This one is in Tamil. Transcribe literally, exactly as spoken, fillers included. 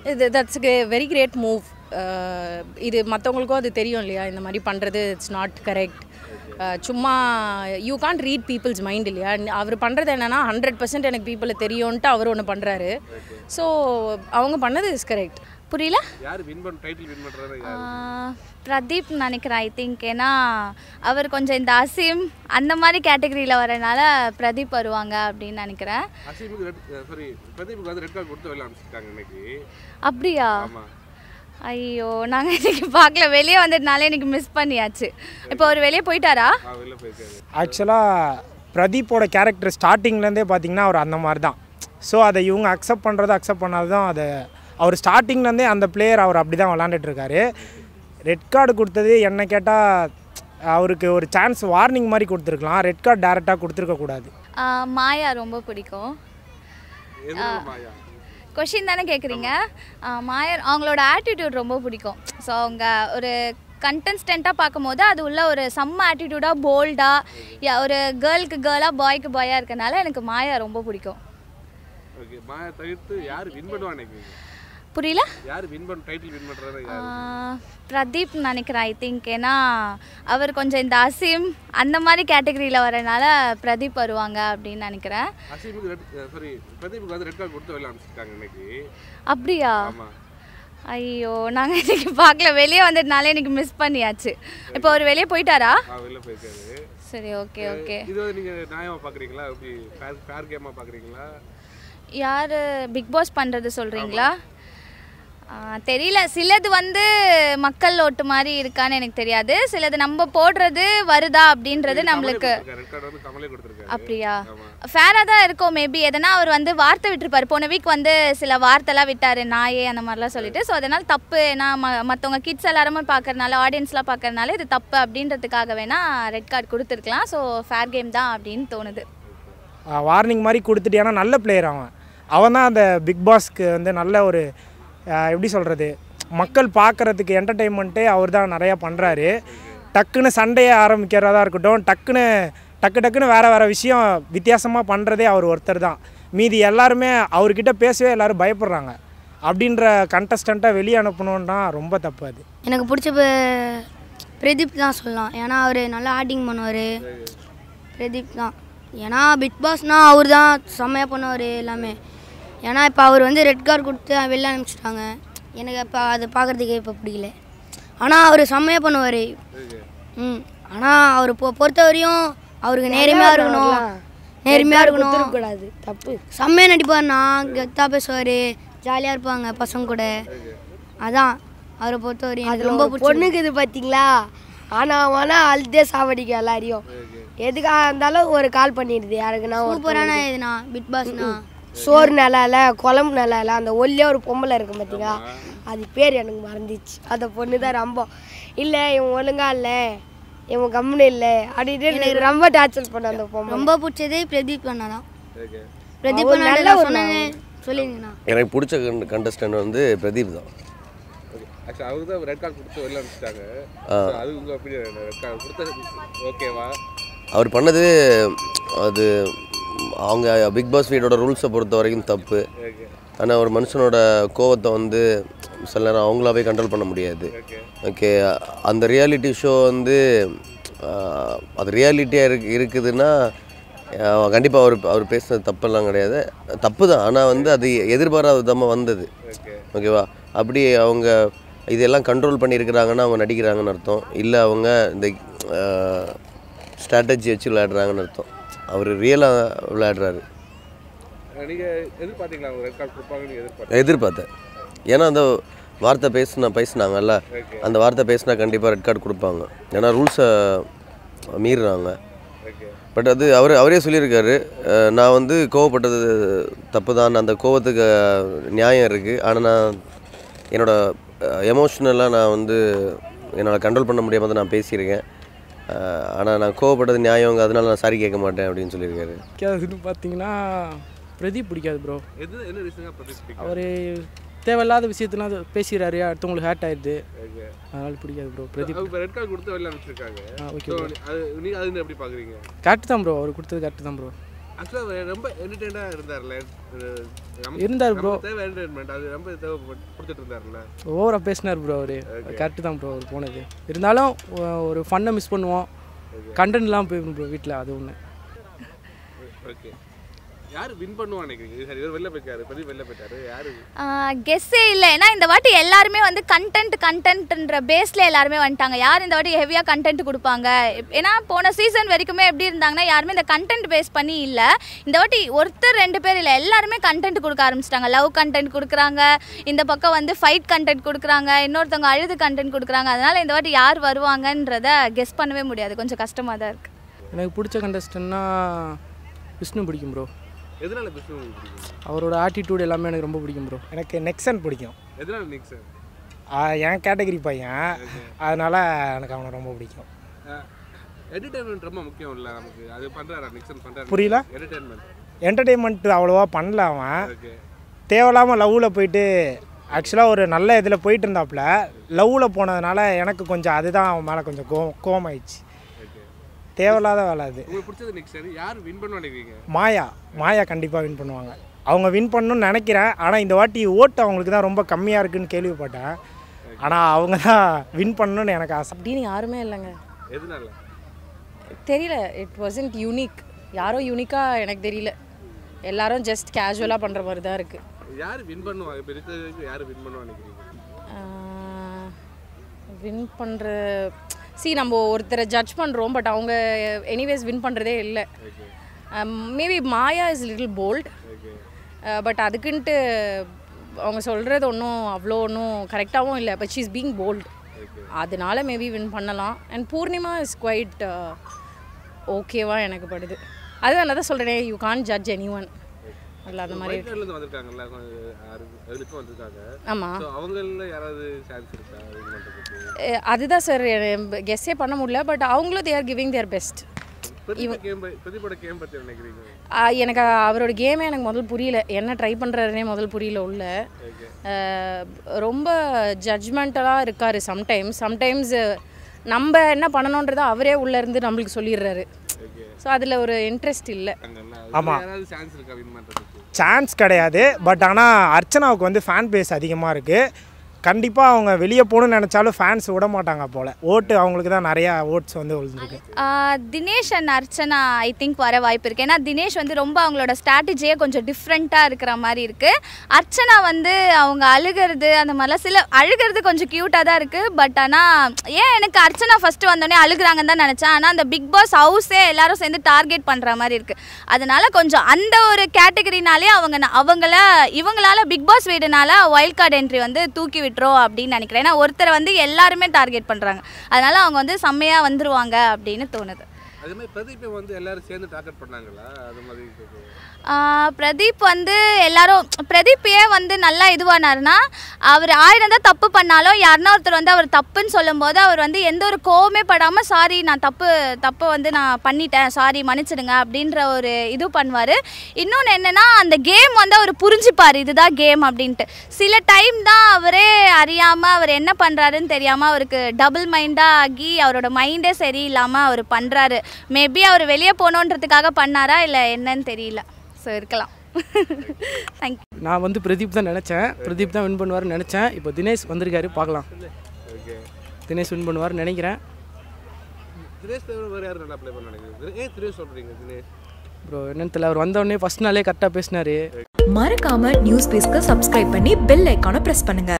இது தட்ஸ் வெரி கிரேட் மூவ். இது மற்றவங்களுக்கும் அது தெரியும் இல்லையா, இந்த மாதிரி பண்ணுறது இட்ஸ் நாட் கரெக்ட். சும்மா you can't read people's mind இல்லையா. அவர் பண்ணுறது என்னென்னா ஹண்ட்ரட் பர்சன்ட் எனக்கு பீப்புளை தெரியும்ன்ட்டு அவர் ஒன்று பண்ணுறாரு. ஸோ அவங்க பண்ணது இஸ் கரெக்ட். புரியல. யார் வின் பண்ண டைட்டில் வின் பண்றாரு? பிரதீப் நினைக்கிறேன் ஐ திங்க். ஏன்னா அவர் கொஞ்சம் இந்த அசீம் அந்த மாதிரி கேட்டகரியில் வரனால பிரதீப் வருவாங்க அப்படின்னு நினைக்கிறேன். அசீமுக்கு சாரி பிரதீப்புக்கு வந்து ரெட் கார்டு கொடுத்து வெளில அனுப்பிச்சிட்டாங்க இன்னைக்கு. அப்படியா? ஐயோ நாங்கள் இன்னைக்கு பார்க்கல, வெளியே வந்ததுனால எனக்கு மிஸ் பண்ணியாச்சு. இப்போ அவர் வெளியே போயிட்டாரா? ஆக்சுவலாக பிரதீப்போட கேரக்டர் ஸ்டார்டிங்லேருந்தே பார்த்தீங்கன்னா அவர் அந்த மாதிரி தான். ஸோ அதை இவங்க அக்செப்ட் பண்ணுறது அக்செப்ட் பண்ணாது தான். அதை அவர் ஸ்டார்டிங்லேருந்தே அந்த பிளேயர் அவர் அப்படி தான் விளாண்டுட்ருக்காரு. ரெட் கார்டு கொடுத்தது என்ன கேட்டால் அவருக்கு ஒரு சான்ஸ் வார்னிங் மாதிரி கொடுத்துருக்கலாம். ரெட் கார்டு டேரெக்டாக கொடுத்துருக்கக்கூடாது. மாயா ரொம்ப பிடிக்கும். கொஷின் தானே கேட்குறீங்க? மாயா அவங்களோட ஆட்டிடியூட் ரொம்ப பிடிக்கும். ஸோ அவங்க ஒரு கண்டெஸ்டண்ட்டாக பார்க்கும்போது அது உள்ள ஒரு செம்ம ஆட்டிடியூடாக போல்டாக ஒரு கேர்ளுக்கு கேர்ளாக பாய்க்கு பாயாக இருக்கனால எனக்கு மாயா ரொம்ப பிடிக்கும். புரியல. யார் வின் பண்ண டைட்டில் வின் பண்றாரு? பிரதீப் நினைக்கிறேன் ஐ திங்க். ஏன்னா அவர் கொஞ்சம் இந்த அசீம் அந்த மாதிரி கேட்டகரியில் வரனால பிரதீப் வருவாங்க அப்படின்னு நினைக்கிறேன். அசீமுக்கு சாரி பிரதீப்புக்கு வந்து ரெட் கார்டு கொடுத்து வெளில அனுப்பிச்சிட்டாங்க இன்னைக்கு. அப்படியா? ஐயோ நாங்கள் இன்னைக்கு பார்க்கல, வெளியே வந்ததுனால எனக்கு மிஸ் பண்ணியாச்சு. இப்போ அவர் வெளியே போயிட்டாரா? வெளில போயிருக்காரு. சரி ஓகே ஓகே. இது வந்து நீங்க நியாயமா பார்க்குறீங்களா? எப்படி ஃபேர் ஃபேர் கேமா பார்க்குறீங்களா? யார் பிக் பாஸ் பண்ணுறது சொல்கிறீங்களா? தெரியல. சிலது வந்து மக்கள் ஓட்டு மாதிரி இருக்கான்னு எனக்கு தெரியாது. சிலது நம்ம போடுறது வருதா அப்படின்றது நம்மளுக்கு. அப்படியா? ஃபேராக தான் இருக்கும் மேபி. எதனா அவர் வந்து வார்த்தை விட்டுருப்பார். போன வீக் வந்து சில வார்த்தைலாம் விட்டார், நாயே அந்த மாதிரிலாம் சொல்லிட்டு. ஸோ அதனால் தப்பு. ஏன்னா ம மற்றவங்க கிட்ஸ் எல்லாருமே பார்க்கறனால ஆடியன்ஸ்லாம் பார்க்கறனால இது தப்பு அப்படின்றதுக்காக வேணால் ரெட் கார்டு கொடுத்துருக்கலாம். ஸோ ஃபேர் கேம் தான் அப்படின்னு தோணுது. வார்னிங் மாதிரி கொடுத்துட்டு, ஏன்னா நல்ல பிளேயர் அவன். அவன் தான் அந்த பிக் பாஸ்க்கு வந்து நல்ல ஒரு எப்படி சொல்கிறது, மக்கள் பார்க்குறதுக்கு என்டர்டெயின்மெண்ட்டே அவர் தான் நிறையா பண்ணுறாரு. டக்குன்னு சண்டையை ஆரம்பிக்கிறதா இருக்கட்டும், டக்குன்னு டக்கு டக்குன்னு வேறு வேறு விஷயம் வித்தியாசமாக பண்ணுறதே அவர் ஒருத்தர் தான். மீதி எல்லாருமே அவர்கிட்ட பேசவே எல்லோரும் பயப்படுறாங்க. அப்படின்ற கண்டஸ்டண்ட்டை வெளியே அனுப்பணுன்னா ரொம்ப தப்பு. அது எனக்கு பிடிச்ச பிரதீப் தான் சொல்லலாம். ஏன்னா அவர் நல்லா ஆக்டிங் பண்ணுவார். பிரதீப் தான். ஏன்னா பிக் பாஸ்னால் அவர் தான் செம்மையாக பண்ணுவார் எல்லாமே. ஏன்னா இப்போ அவர் வந்து ரெட் கார்டு கொடுத்து வெளில அனுப்பிச்சிட்டாங்க. எனக்கு இப்போ அதை பார்க்குறதுக்கே இப்போ பிடிக்கல. ஆனால் அவர் செம்மையாக பண்ணுவார். ம் ஆனால் அவர் பொ பொறுத்த வரையும் அவருக்கு நேர்மையாக இருக்கணும். நேர்மையாக இருக்கணும் கூடாது. தப்பு. செம்மையாக நடிப்பார்ண்ணா. கெத்தாக பேசுவார். ஜாலியாக இருப்பாங்க பசங்க கூட. அதான் அவரை பொறுத்த வரையும் அது ரொம்ப பொண்ணுக்கு இது பார்த்தீங்களா. ஆனால் ஆனால் அழுதே சாவடிக்க எல்லாரையும். எதுக்காக இருந்தாலும் ஒரு கால் பண்ணிடுது யாருக்குன்னா. சூப்பரான இதுண்ணா பிக் பாஸ்ண்ணா. சோறு நிலால குழம்பு நிலால அந்த ஒல்லியே ஒரு பொம்பளை இருக்கும் பார்த்தீங்களா, அது பேர் எனக்கு மறந்துச்சு. அந்த பொண்ணு தான் ரொம்ப இல்லை இவன் ஒழுங்கா இல்லை இவன் கம்முன்னு இல்லை அப்படின்ட்டு எனக்கு ரொம்ப டார்ச்சர் பண்ண அந்த பொண்ணு. ரொம்ப பிடிச்சதே பிரதீப் அண்ணா தான். பிரதீப் நல்லா சொன்னேன்னு சொல்லிங்கண்ணா. எனக்கு பிடிச்ச கண்டஸ்டன்ட் வந்து பிரதீப் தான். அவருக்கு தான் ரெட் கார்டு கொடுத்து வெளில அனுப்பிச்சிட்டாங்க. அது உங்கள் ஒப்பீனியன்? ரெட் கார்டு கொடுத்தது ஓகேவா? அவர் பண்ணது அது அவங்க பிக் பாஸ் வீடோட ரூல்ஸை பொறுத்த வரைக்கும் தப்பு. ஆனால் ஒரு மனுஷனோட கோவத்தை வந்து சில நேரம் அவங்களாவே கண்ட்ரோல் பண்ண முடியாது. ஓகே, அந்த ரியாலிட்டி ஷோ வந்து அது ரியாலிட்டியாக இருக்கு இருக்குதுன்னா கண்டிப்பாக அவர் அவர் பேசுனது தப்பெல்லாம் கிடையாது, தப்பு தான். ஆனால் வந்து அது எதிர்பாராத விதமாக வந்தது. ஓகேவா? அப்படி அவங்க இதெல்லாம் கண்ட்ரோல் பண்ணியிருக்கிறாங்கன்னா அவங்க நடிக்கிறாங்கன்னு அர்த்தம். இல்லை அவங்க இந்த ஸ்ட்ராட்டஜி வச்சு விளையாடுறாங்கன்னு அர்த்தம். அவர் ரியலாக விளையாடுறாரு. எதிர்பார்த்தேன். ஏன்னா அந்த வார்த்தை பேசுனா பேசுனாங்கல்ல, அந்த வார்த்தை பேசினா கண்டிப்பாக ரெட் கார்டு கொடுப்பாங்க. ஏன்னா ரூல்ஸை மீறுறாங்க. பட் அது அவர் அவரே சொல்லியிருக்காரு, நான் வந்து கோவப்பட்டது தப்பு தான், அந்த கோவத்துக்கு நியாயம் இருக்குது. ஆனால் நான் என்னோடய எமோஷ்னலாக நான் வந்து என்னால் கண்ட்ரோல் பண்ண முடியாமல் தான் நான் பேசியிருக்கேன். ஆனால் நான் கோவப்பட்டது நியாயங்க, அதனால நான் சாரி கேட்க மாட்டேன் அப்படின்னு சொல்லியிருக்காரு. பிடிக்காதுன்னு பார்த்தீங்கன்னா பிரதீப் பிடிக்காது ப்ரோ. எது என்ன ரீசனாக பிரதீப் பிடிக்கும்? அவர் தேவையில்லாத விஷயத்தெல்லாம் பேசுகிறாரு, அடுத்தவங்களுக்கு ஹேர்ட் ஆயிடுது, அதனால பிடிக்காது ப்ரோ. பிரதீப் இப்போ ரெட் கார்டு கொடுத்து வெளில அனுப்பிச்சிருக்காங்க. ஓகே, அது நீங்கள் அது எப்படி பார்க்குறீங்க? கரெக்ட் தான் ப்ரோ, அவர் கொடுத்தது கரெக்ட் தான் ப்ரோ. ஆக்சுவலாக ரொம்ப என்டர்டெயினாக இருந்தார்ல இருந்தார் ப்ரோ. தேவை என்டர்டெயின்மெண்ட் அது ரொம்ப தேவை கொடுத்துட்டு இருந்தார்ல. ஓவராக பேசினார் ப்ரோ அவர். கரெக்டு தான் ப்ரோ அவர் போனது. இருந்தாலும் ஒரு ஃபன்னை மிஸ் பண்ணுவோம். கண்டென்ட்லாம் போயிடும் ப்ரோ வீட்டில், அது ஒன்று. ஓகே, யார் வின் பண்ணுவான்னு நினைக்கிறீங்க? சரி, இவர் வெளில போயிட்டாரு, பிரதீப் வெளில போயிட்டாரு, யாரு கெஸ்ஸே இல்லை. ஏன்னா இந்த வாட்டி எல்லாருமே வந்து கண்டென்ட் கண்டென்ட்ன்ற பேஸில் எல்லாருமே வந்துட்டாங்க. யார் இந்த வாட்டி ஹெவியாக கண்டென்ட் கொடுப்பாங்க? ஏன்னா போன சீசன் வரைக்குமே எப்படி இருந்தாங்கன்னா யாருமே இந்த கண்டென்ட் பேஸ் பண்ணி இல்லை. இந்த வாட்டி ஒருத்தர் ரெண்டு பேர் இல்லை, எல்லாருமே கண்டென்ட் கொடுக்க ஆரம்பிச்சிட்டாங்க. லவ் கண்டென்ட் கொடுக்குறாங்க, இந்த பக்கம் வந்து ஃபைட் கண்டென்ட் கொடுக்குறாங்க, இன்னொருத்தவங்க அழுது கண்டென்ட் கொடுக்குறாங்க. அதனால் இந்த வாட்டி யார் வருவாங்கன்றத கெஸ் பண்ணவே முடியாது, கொஞ்சம் கஷ்டமாக தான் இருக்குது. எனக்கு பிடிச்ச கண்டஸ்டன்னா விஷ்ணு பிடிக்கும் ப்ரோ. எதனால விஷ்ணு பிடிக்கும்? அவரோட ஆட்டிடியூட் எல்லாமே எனக்கு ரொம்ப பிடிக்கும் ப்ரோ. எனக்கு நெக்ஸன் பிடிக்கும். எதனால நெக்ஸன்? என் கேட்டகரி பையன், அதனால் எனக்கு அவனை ரொம்ப பிடிக்கும். என்டர்டெயின்மெண்ட் ரொம்ப முக்கியம் இல்லை நமக்கு, அது பண்ணுறாரா நெக்ஸன்? பண்ணுறாரு. புரியல? என்டர்டெயின்மெண்ட் என்டர்டெயின்மெண்ட் அவ்வளோவா பண்ணல அவன். தேவையில்லாமல் லவ்வில் போயிட்டு ஆக்சுவலாக ஒரு நல்ல இதில் போயிட்டு இருந்தாப்புல, லவ்வில் போனதுனால எனக்கு கொஞ்சம் அதுதான் அவன் மேலே கொஞ்சம் கோ கோமாயிடுச்சு. தேவையில்லாத வேலை அது. உங்களுக்கு பிடிச்சது நெக்ஸ்ட் யார் வின் பண்ண நினைக்கிறீங்க? மாயா. மாயா கண்டிப்பாக வின் பண்ணுவாங்க. அவங்க வின் பண்ணணும்னு நினைக்கிறேன். ஆனால் இந்த வாட்டி ஓட்டு அவங்களுக்கு தான் ரொம்ப கம்மியாக இருக்குதுன்னு கேள்விப்பட்டேன். ஆனால் அவங்க தான் வின் பண்ணணும்னு எனக்கு ஆசை. அப்படின்னு யாருமே இல்லைங்க. எதனால தெரியல, இட் வாசன்ட் யூனிக். யாரோ யூனிக்காக எனக்கு தெரியல, எல்லாரும் ஜஸ்ட் கேஷுவலாக பண்ணுற மாதிரி தான் இருக்குது. யார் வின் பண்ணுவாங்க? இப்போ இருக்கிறதுக்கு யார் வின் பண்ணுவாங்க நினைக்கிறீங்க? வின் பண்ணுற சி நம்ம ஒருத்தரை ஜட்ஜ் பண்ணுறோம், பட் அவங்க எனிவேஸ் வின் பண்ணுறதே இல்லை. Maybe Maya is little bold, but அதுக்குன்ட்டு அவங்க சொல்கிறது ஒன்றும் அவ்வளோ ஒன்றும் கரெக்டாகவும் இல்லை. But she is being bold, அதனால மேபி வின் பண்ணலாம். அண்ட் பூர்ணிமா இஸ் குவைட் ஓகேவா எனக்கு படுது. அதுதான் நான் தான் சொல்கிறேன், you can't judge anyone. இல்லை அந்த மாதிரி வந்திருக்காங்கல்ல, வந்திருக்காங்க. ஆமாம், அவங்கள யாராவது சான்ஸ் இருக்கா? அதுதான் சார் கெஸ்ஸே பண்ண முடியல. பட் அவங்களும் they are giving their best. எனக்கு அவரோட கேமே எனக்கு முதல் புரியல, என்ன ட்ரை பண்ணுறாருனே முதல் புரியல. உள்ள ரொம்ப ஜட்ஜ்மெண்டலாக இருக்கார் சம்டைம்ஸ். சம்டைம்ஸ் நம்ம என்ன பண்ணணுன்றதை அவரே உள்ளே இருந்து நம்மளுக்கு சொல்லிடுறாரு. ஸோ அதில் ஒரு இன்ட்ரெஸ்ட் இல்லை. ஆமாம், சான்ஸ் கிடையாது. பட் ஆனால் அர்ச்சனாவுக்கு வந்து ஃபேன் பேஸ் அதிகமாக இருக்குது. கண்டிப்பாக அவங்க வெளியே போகணும்னு நினச்சாலும் ஃபேன்ஸ் விட மாட்டாங்க போல். ஓட்டு அவங்களுக்கு தான் நிறையா ஓட்ஸ் வந்து விழுந்துருக்கு. Dinesh and Archana I think வர வாய்ப்பு இருக்குது. ஏன்னா தினேஷ் வந்து ரொம்ப அவங்களோட ஸ்ட்ராட்டஜியே கொஞ்சம் டிஃப்ரெண்ட்டாக இருக்கிற மாதிரி இருக்குது. அர்ச்சனா வந்து அவங்க அழுகிறது அந்த மாதிரிலாம், சில அழுகிறது கொஞ்சம் க்யூட்டாக தான் இருக்குது. பட் ஆனால் ஏன் எனக்கு அர்ச்சனா ஃபஸ்ட்டு வந்தோடனே அழுகிறாங்கன்னு தான் நினச்சேன். ஆனால் அந்த பிக் பாஸ் ஹவுஸே எல்லாரும் சேர்ந்து டார்கெட் பண்ணுற மாதிரி இருக்குது. அதனால் கொஞ்சம் அந்த ஒரு கேட்டகரினாலே அவங்க அவங்கள இவங்களால பிக் பாஸ் வீடுனால வைல்ட் கார்டு என்ட்ரி வந்து தூக்கி விட்டு அப்படின்னு நினைக்கிறேன். ஏன்னா ஒருத்தரை வந்து எல்லாருமே டார்கெட் பண்றாங்க, அதனால அவங்க வந்து செம்மையா வந்துருவாங்க அப்படின்னு தோணுது. அதே மாதிரி பிரதீப் வந்து எல்லாரும் சேர்ந்து டார்கெட் பண்ணாங்களா? அது மாதிரி பிரதீப் வந்து எல்லாரும் பிரதீப் ஏன் வந்து நல்லா இதுவானாருன்னா, அவர் ஆயிரம் தான் தப்பு பண்ணாலும் யாருன்னா ஒருத்தர் வந்து அவர் தப்புன்னு சொல்லும்போது அவர் வந்து எந்த ஒரு கோவமே படாமல் சாரி நான் தப்பு தப்பை வந்து நான் பண்ணிட்டேன், சாரி மன்னிச்சிடுங்க அப்படின்ற ஒரு இது பண்ணுவார். இன்னொன்று என்னென்னா அந்த கேம் வந்து அவர் புரிஞ்சுப்பார், இதுதான் கேம் அப்படின்ட்டு. சில டைம் தான் அவரே அறியாமல் அவர் என்ன பண்ணுறாருன்னு தெரியாமல் அவருக்கு டபுள் மைண்டாக ஆகி அவரோட மைண்டே சரியில்லாமல் அவர் பண்ணுறாரு. மேபி அவர் வெளியே போகணுன்றதுக்காக பண்ணாரா இல்லை என்னன்னு தெரியல. ஸோ இருக்கலாம். தேங்க்யூ. நான் வந்து பிரதீப் தான் நினச்சேன், பிரதீப் தான் வின் பண்ணுவார்னு நினச்சேன். இப்போ தினேஷ் வந்திருக்காரு, பார்க்கலாம். தினேஷ் வின் பண்ணுவார்னு நினைக்கிறேன். ப்ரோ என்னன்னு தெரியல, அவர் வந்தோடனே ஃபர்ஸ்ட் நாளே கரெக்டாக பேசினார். மறக்காம நியூஸ் பேஸ்க்கு சப்ஸ்கிரைப் பண்ணி பெல் ஐக்கானை ப்ரெஸ் பண்ணுங்க.